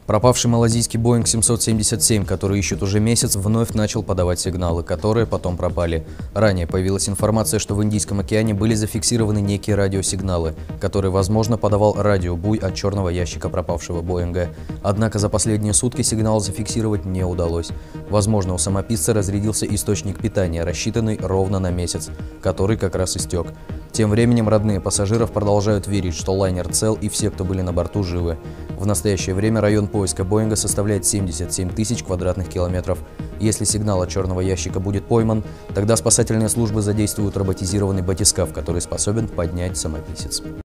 Пропавший малазийский Boeing 777, который ищут уже месяц, вновь начал подавать сигналы, которые потом пропали. Ранее появилась информация, что в Индийском океане были зафиксированы некие радиосигналы, которые, возможно, подавал радиобуй от черного ящика пропавшего Боинга. Однако за последние сутки сигнал зафиксировать не удалось. Возможно, у самописца разрядился источник питания, рассчитанный ровно на месяц, который как раз истек. Тем временем родные пассажиров продолжают верить, что лайнер цел и все, кто были на борту, живы. В настоящее время район поиска Боинга составляет 77 тысяч квадратных километров. Если сигнал от черного ящика будет пойман, тогда спасательные службы задействуют роботизированный батискаф, который способен поднять самописец.